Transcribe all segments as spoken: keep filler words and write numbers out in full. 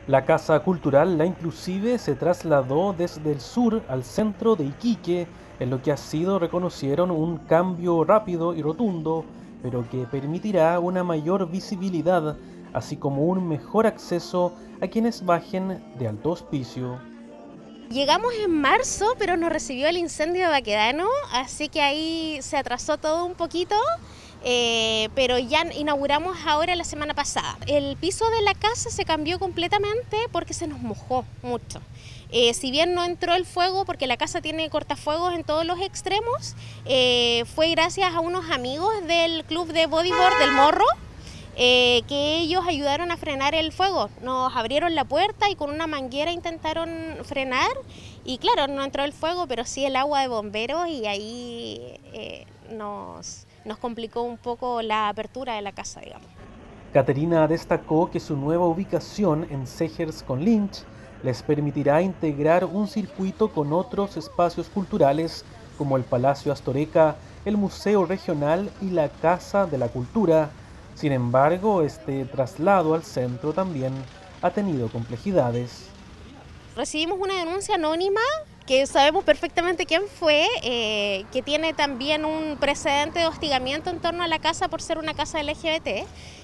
La Casa Cultural La Inclusive se trasladó desde el sur al centro de Iquique, en lo que ha sido, reconocieron, un cambio rápido y rotundo, pero que permitirá una mayor visibilidad, así como un mejor acceso a quienes bajen de Alto Hospicio. Llegamos en marzo, pero nos recibió el incendio de Baquedano, así que ahí se atrasó todo un poquito. Eh, pero ya inauguramos ahora la semana pasada. El piso de la casa se cambió completamente porque se nos mojó mucho. Eh, si bien no entró el fuego, porque la casa tiene cortafuegos en todos los extremos, eh, fue gracias a unos amigos del club de bodyboard del Morro, eh, que ellos ayudaron a frenar el fuego. Nos abrieron la puerta y con una manguera intentaron frenar, y claro, no entró el fuego, pero sí el agua de bomberos, y ahí eh, nos... nos complicó un poco la apertura de la casa, digamos. Caterina destacó que su nueva ubicación en Segers con Lynch les permitirá integrar un circuito con otros espacios culturales como el Palacio Astoreca, el Museo Regional y la Casa de la Cultura. Sin embargo, este traslado al centro también ha tenido complejidades. Recibimos una denuncia anónima que sabemos perfectamente quién fue, eh, que tiene también un precedente de hostigamiento en torno a la casa por ser una casa L G B T.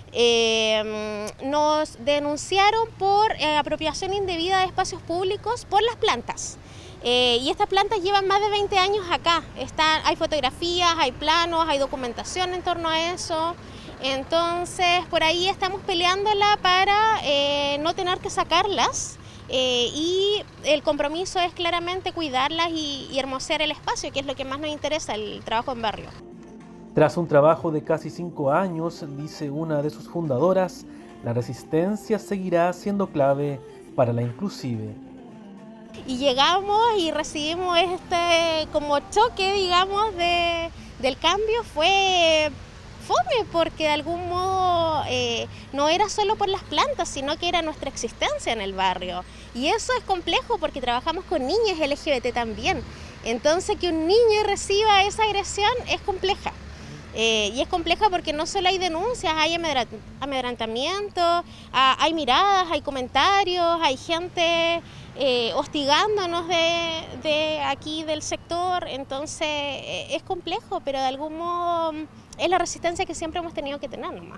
Eh, nos denunciaron por eh, apropiación indebida de espacios públicos por las plantas. Eh, y estas plantas llevan más de veinte años acá. Están, hay fotografías, hay planos, hay documentación en torno a eso. Entonces, por ahí estamos peleándola para eh, no tener que sacarlas. Eh, y el compromiso es claramente cuidarlas y, y hermosear el espacio, que es lo que más nos interesa, el trabajo en barrio. Tras un trabajo de casi cinco años, dice una de sus fundadoras, la resistencia seguirá siendo clave para La Inclusive. Y llegamos y recibimos este como choque, digamos, de, del cambio. Fue fome porque de algún modo eh, no era solo por las plantas, sino que era nuestra existencia en el barrio. Y eso es complejo porque trabajamos con niñas L G B T también. Entonces que un niño reciba esa agresión es compleja. Eh, y es compleja porque no solo hay denuncias, hay amedrentamiento, hay miradas, hay comentarios, hay gente eh, hostigándonos de, de aquí del sector. Entonces eh, es complejo, pero de algún modo es la resistencia que siempre hemos tenido que tener nomás.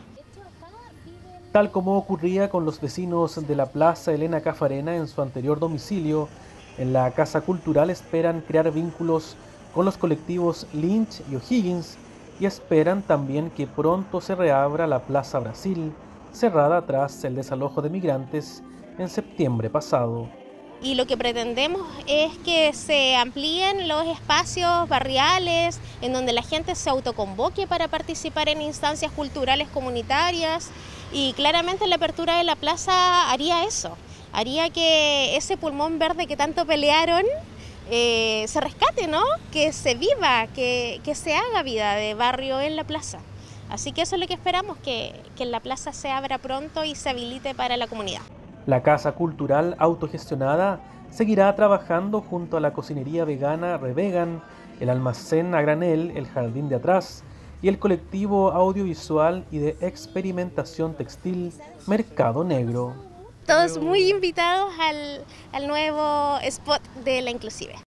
Tal como ocurría con los vecinos de la Plaza Elena Cafarena en su anterior domicilio, en la Casa Cultural esperan crear vínculos con los colectivos Lynch y O'Higgins, y esperan también que pronto se reabra la Plaza Brasil, cerrada tras el desalojo de migrantes en septiembre pasado. Y lo que pretendemos es que se amplíen los espacios barriales en donde la gente se autoconvoque para participar en instancias culturales comunitarias, y claramente la apertura de la plaza haría eso, haría que ese pulmón verde que tanto pelearon eh, se rescate, ¿no? Que se viva, que, que se haga vida de barrio en la plaza. Así que eso es lo que esperamos, que, que la plaza se abra pronto y se habilite para la comunidad. La Casa Cultural autogestionada seguirá trabajando junto a la cocinería vegana Revegan, el almacén a granel El Jardín de Atrás y el colectivo audiovisual y de experimentación textil Mercado Negro. Todos muy invitados al, al nuevo spot de La Inclusive.